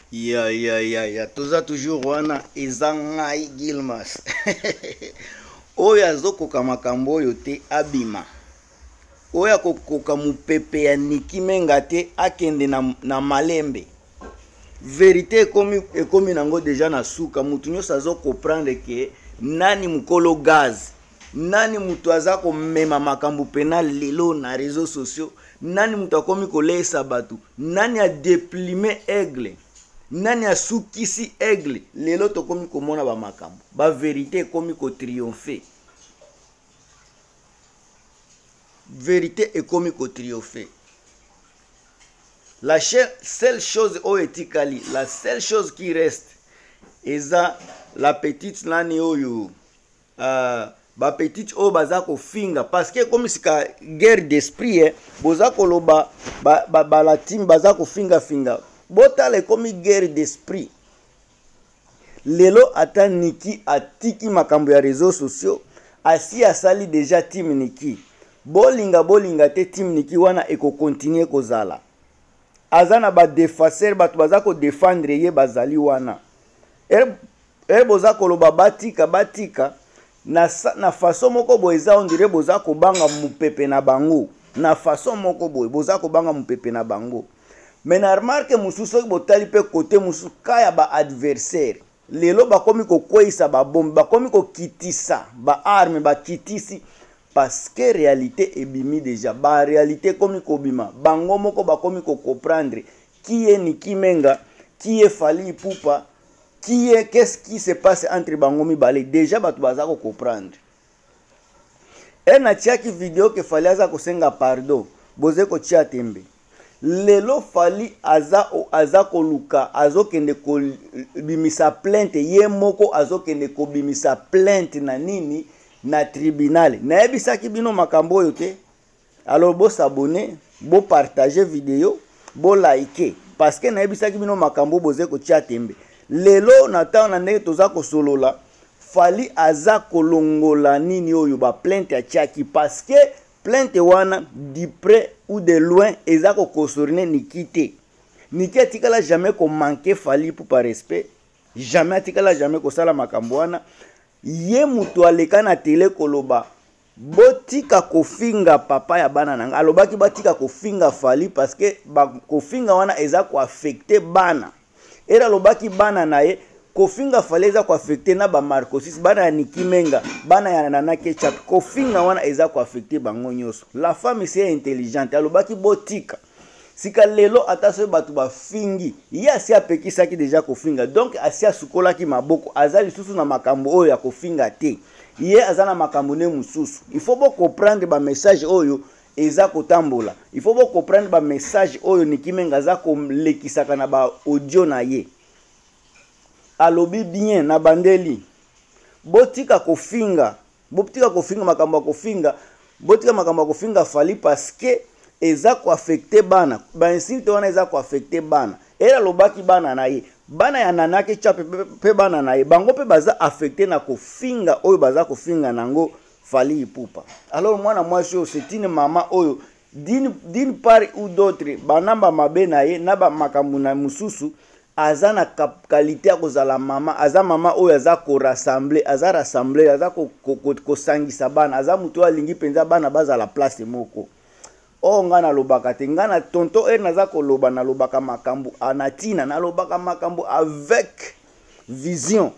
Ya, toza toujours wana eza ngai Gilmas. Oyo azokoka makambo oyo te abima. Oyo akokoka mupepe ya Niki Menga te akende na malembe. Vérité ekomi nango deja na suka. Mutu nyonso azo comprendre ke nani mukolo gaz, nani mutu aza komema makambo pena lelo na réseaux sociaux, nani mutu akomi kolesa batu, nani a déplimer aigle, nani a sukisi aigle. Lelo tokomi komona ba makambo, ba vérité ekomi ko triompher. Vérité ekomi ko triompher. La seule chose oyo etikali, la seule chose qui reste eza la petite nani oyo ba petite oyo baza kofinga, parce que comme sika guerre d'esprit boza koloba ba la team baza kofinga finga botala ekomi guerre d'esprit. Lelo ata Niki atiki makambo ya réseaux sociaux, asi asali déjà team Niki. Bolinga te team Niki wana eko continuer kozala. Azana ba defacer batu baza ko défendre ye bazali wana. Boza koloba batika na façon moko boye eza on dirait boza ko banga mupepe na bango. Na façon moko boye boza ko banga mupepe na bango. Mais na remarque mususu botali pe côté mususu kaya ba adversaire. Lelo bakomi ko kwesa ba bombe, bakomi ko kitisa ba arme, ba kitisi. Parce que réalité ebimi déjà, ba réalité komi ko bima, bango moko bakomi ko comprendre qui est Niki Menga, qui est Fally Ipupa, qui est qu'est-ce qui se passe entre bango mibale. Déjà batu baza ko comprendre. Na tiaki vidéo ke Fally aza ko senga pardon, boze ko tia tembe. Lelo Fally aza ko luka, azo kende ko bimisa plainte, ye moko azo kende ko bimisa plainte na nini na tribunal. Na ebisaki bino makambo oyo te. Alors bo s'abonner, bo partager vidéo, bo liker, parce que na ebisaki bino makambo boze ko tia tembe. Lelo na tana ndenge toza ko solola, Fally aza kolongola nini oyo ba plainte ya tiaki, parce que plainte wana du près ou de loin eza ko concerner Niki te. Niki atikala jamais ko manquer Fally pour par respect, jamais atikala jamais ko sala makambo wana. Ye mutu aleka na tele koloba botika kofinga papa ya bana nanga, alobaki batika kofinga Fally parce que kofinga wana eza ko affecter bana. Era alobaki bana na ye kofinga Fally eza ko affecter na ba Marcosis, bana ya Niki Menga, bana ya Nana Ketchup, kofinga wana eza ko affecter bango nyoso. La femme c'est intelligente, alobaki botika. Sika lelo ataso batu ba fingi, ye asi apekisaki deja kofinga, donc asi asukolaki maboko, azali susu na makambo oyo ya kofinga te. Ye azana makambo ne mususu. Il faut bo comprendre ba message oyo eza kotambola. Il faut bo comprendre ba message oyo Niki Menga za ko lekisaka na ba audio na ye. Alobi bien na bandeli. Botika kofinga makambo kofinga, botika makambo kofinga Fally parce que eza ko affecter bana. Ba insulte wana eza ko affecter bana. Era lobaki bana na ye. Bana ya Nana Ketchup pe bana na ye. Bango pe baza affecter na kofinga oyo baza kofinga nango Fally Ipupa. Alors mwana mwasi oyo c'est une maman oyo d'une part ou d'autre banamba mabe na ye na ba makambo na mususu aza na qualité ya kozala mama, aza mama oyo aza ko rassembler, aza ko sangisa bana, aza mutu alingi penza bana baza la place moko. O ngana lobaka te, ngana tonto naza koloba na lobaka makambo anatina, na lobaka makambo avec vision.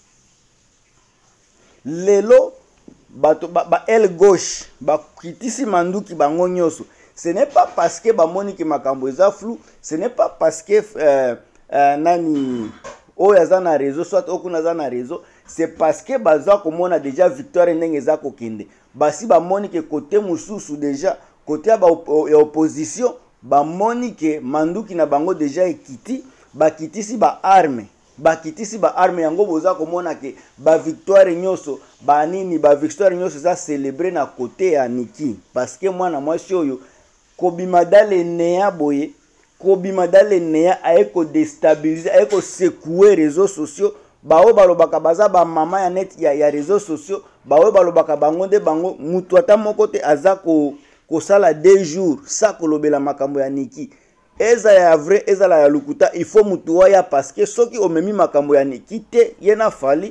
Lelo bato ba aile gauche ba kitisi manduki bango nyoso. Ce n'est pas parce que ba moni ki makambo eza flou, ce n'est pas parce que nani oyo aza na réseau, soit okuna aza na réseau, c'est parce que baza komona déjà victoire ndenge eza kokende. Basi ba moni ke côté mususu déjà côté ya opposition ba moni ke manduki na bango déjà ekiti, bakitisi ba arme yango boza komona ke ba victoire nyoso ba nini ba victoire nyoso za célébrer na côté ya Niki, parce que mwana mwasi oyo kobima dale neya boye, kobima dale neya aeko déstabiliser, aeko secouer réseaux sociaux. Bawe balobaka baza ba mama ya net ya réseaux sociaux, bawe balobaka bango nde bango mutu ata moko te aza ko sala 2 jours sa kolobela makambo ya Niki. eza ya vrai ezala ya lukuta il faut mutu waya parce que soki omemi makambo ya Niki te yena fali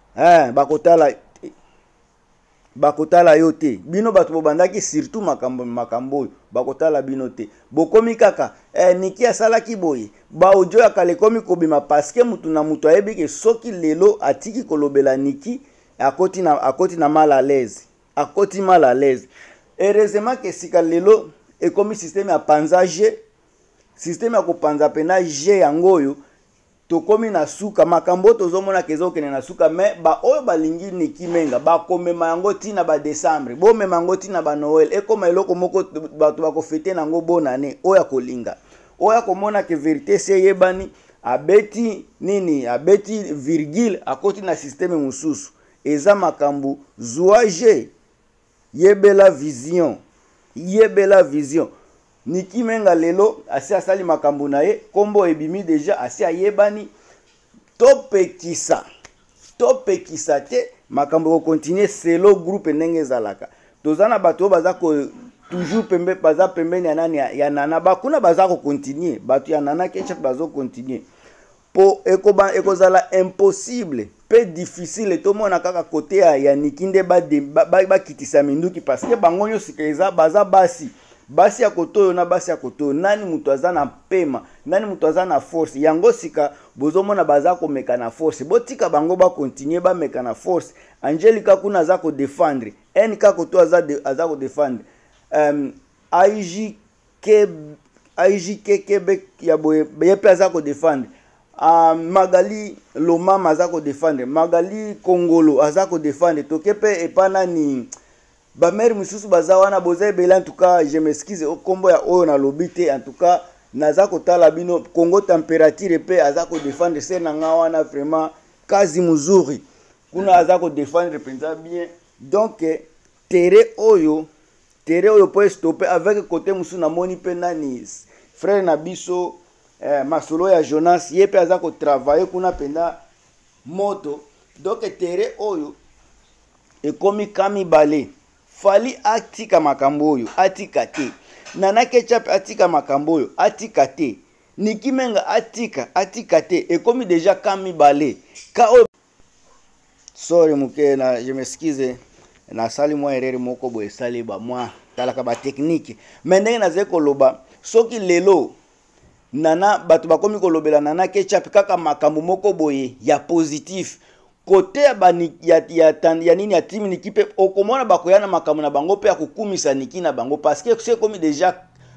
bakotala yo te bino bato bobandaki surtout makambo bakotala bino te bokomi kaka Niki asalaki boye ba audio ya kale komi kobima parce que mutu na mutu ayebi ke soki lelo atiki kolobela Niki akoti na mal à l'aise heureusement que sika lelo ekomi système ya panzage système ya kopanza pena je yango oyo tokomi na suka makambo tozomona kezo kene na suka mais ba oyo balingi Niki menga bakomema yango tina ba décembre bomema yango tina ba Noël ekoma eloko moko bato bakofete nango bonne année oya kolinga oya komona ke vérité se yebani abeti virgule akoti na système mususu eza makambo zouage yebela vision Niki menga lelo asi asali makambo na ye kombo ebimi deja asi ayebani topekisa te makambo ko continuer selo groupe ndenge ezalaka tozana bato baza ko toujours pembeni ya nani ya nana bakuna baza ko continuer bato ya nana ketchup bazo continuer po ekozala impossible pe difficile to mona kaka kote ya Niki nde bakitisa minduki parce que bango nyonso eza baza basi ya kotoyo na basi ya kotoyo nani mutu aza na pema nani mutu aza na force yango sika bozomona baza komeka na force botika bango ba continuer ba meka na force Angelica kuna aza ko défendre NK koto aza ko défendre IJK Québec ya boye yepe aza ko défendre Magali Lomama aza ko défendre Magali Kongolo aza ko défendre tokepe epana ni ba mère mususu baza wana boza ebela en tout cas je m'excuse kombo ya oyo na lobité en tout cas naza kotala bino Congo température pe aza ko défendre se na nga wana vraiment kazi muzuri kuna aza ko défendre penza bien donc terre oyo po stopper avec côté musu na moni pe nani frère na biso masolo ya Jonas yepe aza ko travailler kuna penda moto donc terre oyo ekomi kami balé fali atika makambo oyo atika te nana ketchup atika makambo oyo atika te Niki menga atika te ekomi déjà kami balé ka oyo sorry muke na je m'excuse na sali moi erreur moko boye sali ba moi talaka ba technique mais ndenge naze koloba soki lelo nana bato bakomi kolobela nana ketchup kaka makambo moko boye ya positif côté ya nini ya team Niki pe okomona bakoyana makambo na bango pe ya kukumisa Niki na bango parce que c'est comme déjà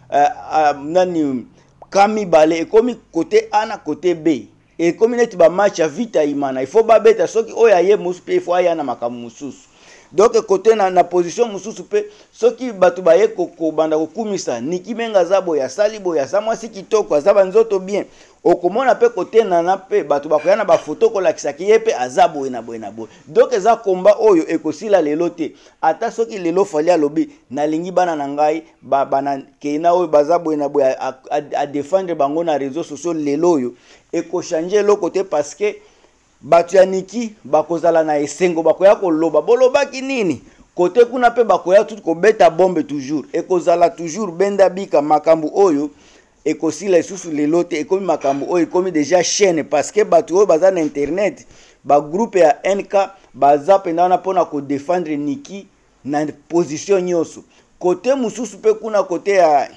nani kami balé ekomi côté A na côté B ekomi neti ba match ya vita imana il faut ba beta soki oya ye musu pe il faut ayana makambo mususu donc côté na position mususu pe soki bato baye ko banda kokumisa Niki menga zabo ya sali bo ya samwa si kitoko azaba nzoto bien okomona pe côté nana pe bato bakoyana ba photo ko lakisa ki yepe azabo na boye donc eza komba oyo ekosila lelo te ata soki lelo fali alobi na lingi bana na ngai bana keina oyo bazabo na boye a défendre bango na réseaux sociaux lelo oyo eko changer lo côté parce que bato ya Niki bakozala na esengo bakoya koloba bolobaki nini côté kuna pe bakoya tout ko beta bombe toujours ekozala toujours benda bika makambo oyo ekosila isusu lelo te ekomi makambo oyo ekomi déjà chaîne parce que bato oyo baza na internet ba groupe ya NK baza pendana pona ko défendre Niki na position nyonso côté mususu pe kuna côté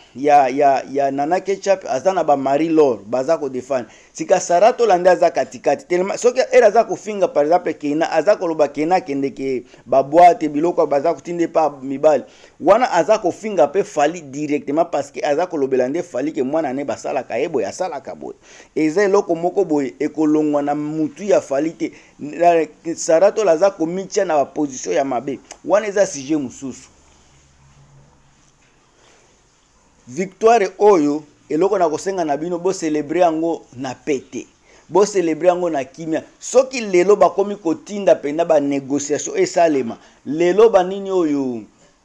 ya nana ketchup azana ba Marie Laure baza ko défendre sika Sarato landa za katikati tellement soki era za kofinga par exemple Kena aza koloba Kena kende ke ba boîte biloko baza kutinde pa mibali wana aza kofinga pe fali directement parce que aza kolobela nde fali ke mwana ne basala kayebo ya sala kaboy eza eloko moko boye ekolongwa na mutu ya fali te Sarato laza komitia na position ya mabe wana eza sujet mususu victoire oyo eloko na kosenga na bino bo célébrer yango na pete bo célébrer yango na kimia soki lelo bakomi kotinda penda ba négociation esalema lelo banini oyo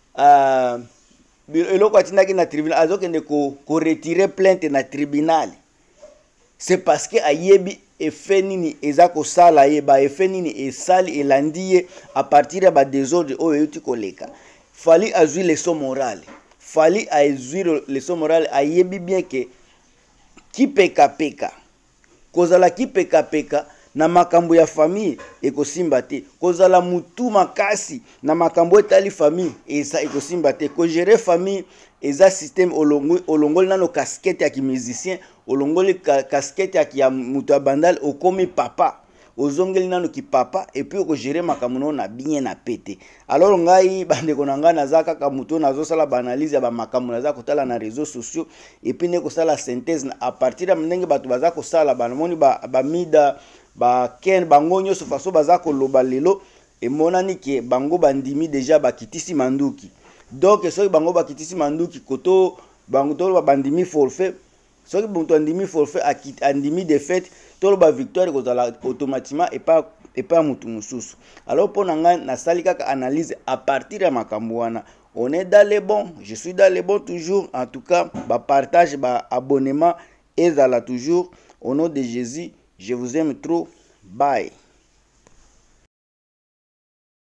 eloko atindaki na tribunal azokende ko retirer plainte na tribunal c'est parce que ayebi effet nini eza ko sala ye ba effet nini esali elandi ye à partir ya ba désordre oyo yuti koleka fali azui leçon morale fali aizwire leçon morale ayebi bien que kipekapeka kozala kipekapeka na makambo ya famille ekosimba te, kozala mutu makasi na makambo etali famille eza ekosimba te. Kogere famille eza système olongoli nano casquette ya ki musicien, olongoli casquette ya mutu ya bandal, okomi papa, ozongeli nano ki papa, et puis okogere makambo na bien na pete. Alors ngai bandeko na ngai naza kaka mutu nazo sala banalize ya ba makambo naza kotala na réseaux sociaux, et puis ne kosala synthèse à partir ya ndenge bato baza kosala banamoni ba mida ba ken bango nyonso faso baza koloba lelo emonani ke bango bandimi déjà bakitisi manduki. Donc soki bango bakitisi manduki koto bango tolo bandimi forfait, soki bunto andimi forfait andimi défaite tolo ba victoire kozala automatiquement et pas mutu mususu. Alors pour nanga na sali kaka analyse à partir ya makambo wana. On est dans les bons, je suis dans les bons toujours. En tout cas, ba partage, ba abonnement ezala toujours au nom de Jésus. Je vous aime trop. Bye.